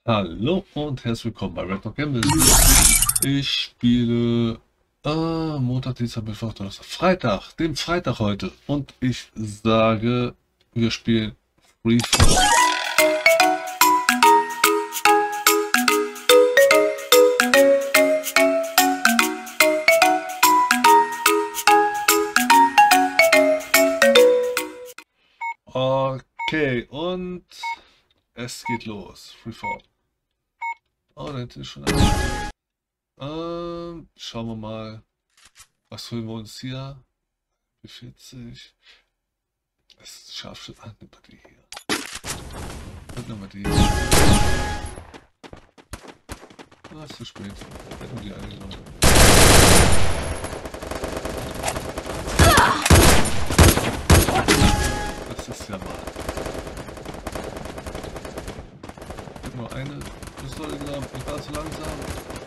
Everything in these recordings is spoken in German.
Hallo und herzlich willkommen bei Reddog. Ich spiele Montag, Dienstag, Mittwoch, Donnerstag, Freitag, den Freitag heute. Und ich sage, wir spielen Free Fall. Okay, und es geht los. Free Fall. Oh, da hinten ist schon einer. Schauen wir mal. Was holen wir uns hier? B40. Das ist Scharfschütze. Ah, nehmen wir die hier. Und nehmen wir die hier. Ah, ist zu spät. Hätten die eingenommen. Das ist ja mal. Ich hab nur eine Pistole genommen. Ich war zu langsam.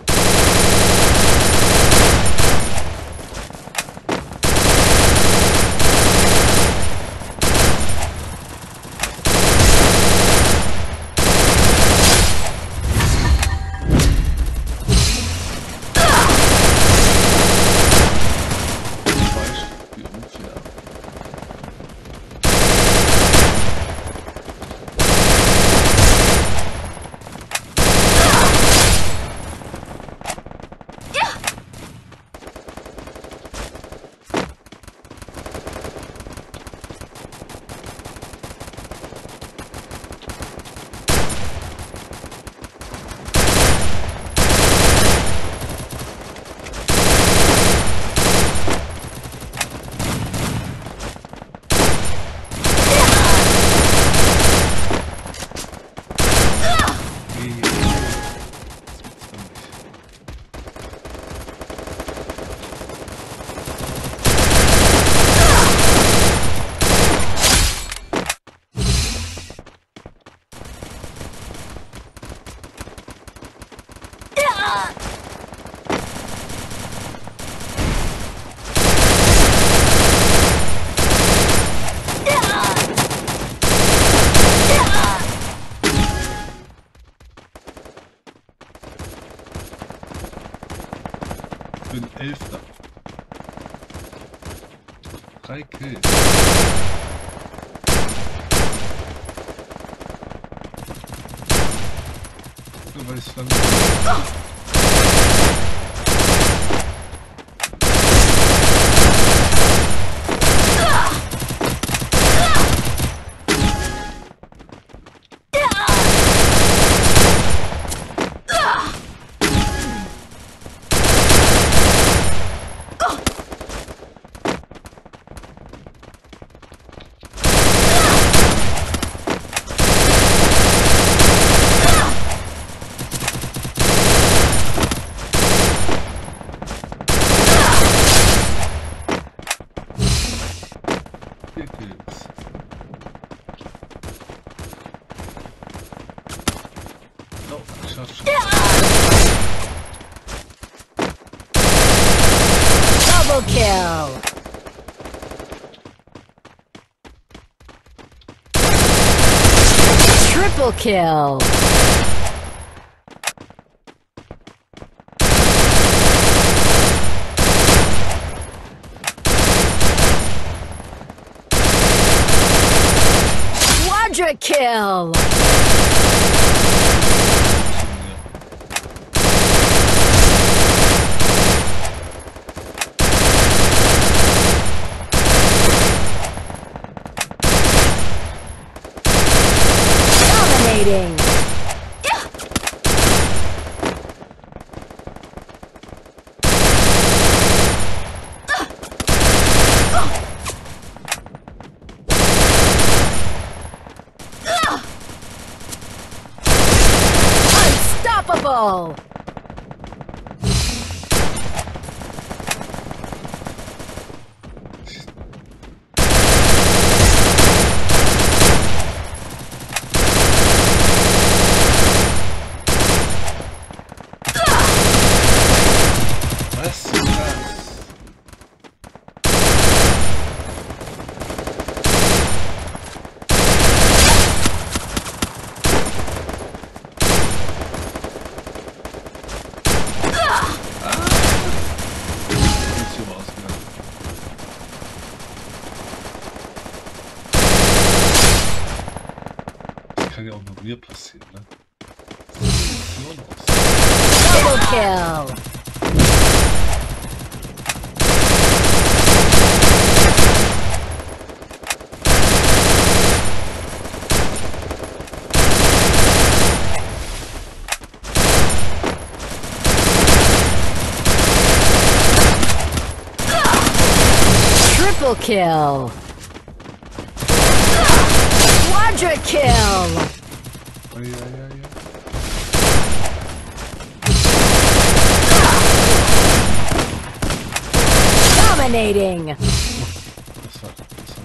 Ich bin 11. 3 Kills. Nur weil ich es Double kill. Triple kill. Quadra kill. Dominating. Unstoppable. auch noch mir passieren, ne? Double kill. Triple kill. Quadra kill. Ai, ai, ai, ai. Dominating. Das war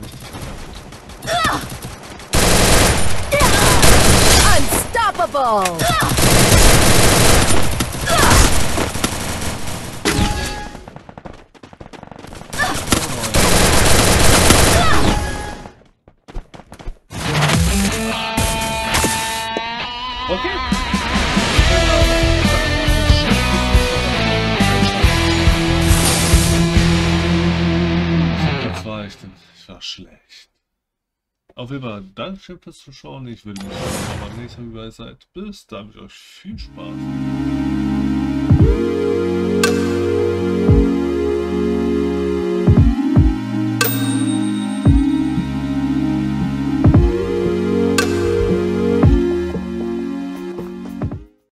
richtig. Unstoppable. Okay. Ich war schlecht. Auf jeden Fall, Dankeschön fürs Zuschauen. Ich würde mich freuen, wenn ihr beim nächsten Mal dabei seid. Bis dann, mit euch viel Spaß.